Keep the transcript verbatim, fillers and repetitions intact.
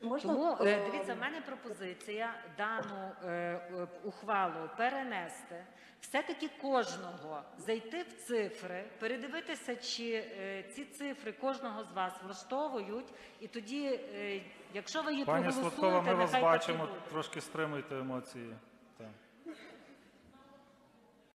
Можна? Тому, е, дивіться, в мене пропозиція дану е, е, ухвалу перенести, все-таки кожного зайти в цифри, передивитися, чи е, ці цифри кожного з вас влаштовують, і тоді, е, якщо ви її Пані проголосуєте, Сладкова, ми вас нехай так і бачимо, буде. трошки стримуйте емоції. Так.